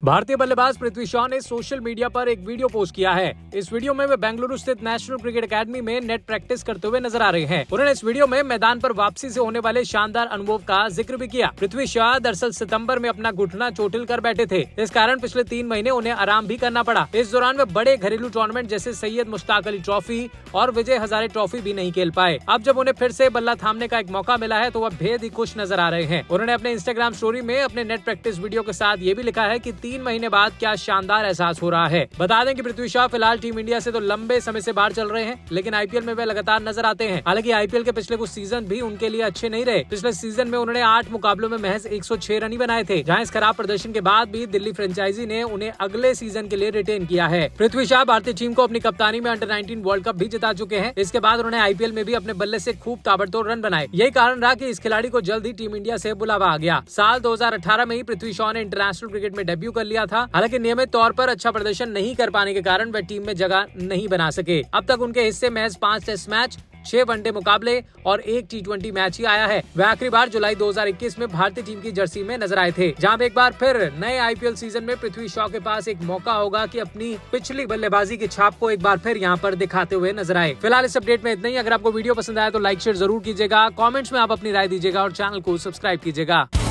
भारतीय बल्लेबाज पृथ्वी शॉ ने सोशल मीडिया पर एक वीडियो पोस्ट किया है। इस वीडियो में वे बेंगलुरु स्थित नेशनल क्रिकेट एकेडमी में नेट प्रैक्टिस करते हुए नजर आ रहे हैं। उन्होंने इस वीडियो में मैदान पर वापसी से होने वाले शानदार अनुभव का जिक्र भी किया। पृथ्वी शॉ दरअसल सितंबर में अपना घुटना चोटिल कर बैठे थे। इस कारण पिछले 3 महीने उन्हें आराम भी करना पड़ा। इस दौरान वे बड़े घरेलू टूर्नामेंट जैसे सैयद मुश्ताक अली ट्रॉफी और विजय हजारे ट्रॉफी भी नहीं खेल पाए। अब जब उन्हें फिर से बल्ला थामने का एक मौका मिला है तो वह बेहद ही खुश नजर आ रहे हैं। उन्होंने अपने इंस्टाग्राम स्टोरी में अपने नेट प्रैक्टिस वीडियो के साथ ये भी लिखा है कि 3 महीने बाद क्या शानदार एहसास हो रहा है। बता दें कि पृथ्वी शॉ फिलहाल टीम इंडिया से तो लंबे समय से बाहर चल रहे हैं, लेकिन आईपीएल में वे लगातार नजर आते हैं। हालांकि आईपीएल के पिछले कुछ सीजन भी उनके लिए अच्छे नहीं रहे। पिछले सीजन में उन्होंने 8 मुकाबलों में महज 106 रन ही बनाए थे, जहां इस खराब प्रदर्शन के बाद भी दिल्ली फ्रेंचाइजी ने उन्हें अगले सीजन के लिए रिटेन किया है। पृथ्वी शॉ भारतीय टीम को अपनी कप्तानी में अंडर 19 वर्ल्ड कप भी जिता चुके हैं। इसके बाद उन्होंने आईपीएल में भी अपने बल्ले से खूब ताबड़तोड़ रन बनाए। यही कारण रहा कि इस खिलाड़ी को जल्द ही टीम इंडिया से बुलावा आ गया। साल 2018 में ही पृथ्वी शॉ ने इंटरनेशनल क्रिकेट में डेब्यू कर लिया था। हालांकि नियमित तौर पर अच्छा प्रदर्शन नहीं कर पाने के कारण वे टीम में जगह नहीं बना सके। अब तक उनके हिस्से महज 5 टेस्ट मैच, 6 वनडे मुकाबले और 1 T20 मैच ही आया है। वे आखिरी बार जुलाई 2021 में भारतीय टीम की जर्सी में नजर आए थे, जहां एक बार फिर नए आईपीएल सीजन में पृथ्वी शॉ के पास एक मौका होगा कि अपनी पिछली बल्लेबाजी की छाप को एक बार फिर यहां पर दिखाते हुए नजर आए। फिलहाल इस अपडेट में इतना ही। अगर आपको वीडियो पसंद आया तो लाइक शेयर जरूर कीजिएगा, कमेंट्स में आप अपनी राय दीजिएगा और चैनल को सब्सक्राइब कीजिएगा।